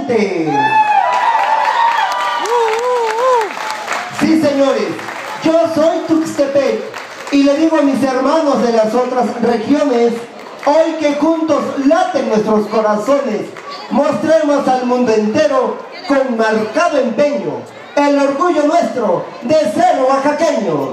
cante. Sí, señores, yo soy Tuxtepec y le digo a mis hermanos de las otras regiones, hoy que juntos laten nuestros corazones, mostremos al mundo entero con marcado empeño el orgullo nuestro de ser oaxaqueños.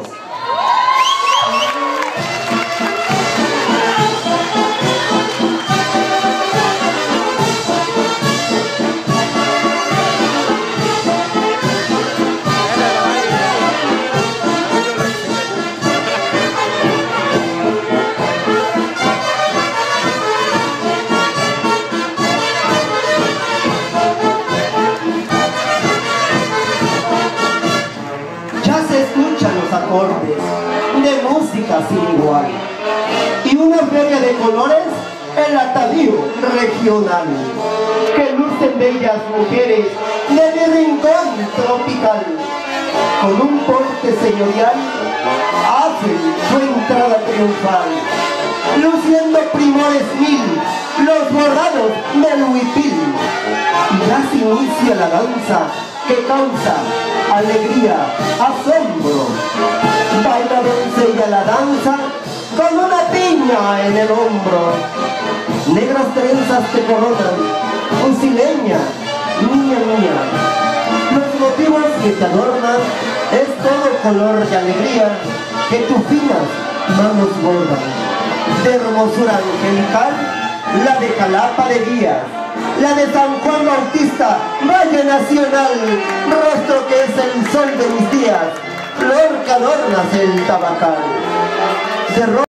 Acordes de música sin igual y una feria de colores, el atavío regional que lucen bellas mujeres de mi rincón tropical, con un porte señorial hacen su entrada triunfal, luciendo primores mil los borrados del huipil, y ya se inicia la danza que causa alegría, asombro. Baila doncella la danza con una piña en el hombro. Negras trenzas te coronan, fusileña, niña mía. Los motivos que te adornan es todo color de alegría que tus finas manos bordan. De hermosura angelical, la de Jalapa de Guías, la de San Juan Bautista, Valle Nacional, rostro que es el sol de mis días, flor que adornas el tabacal.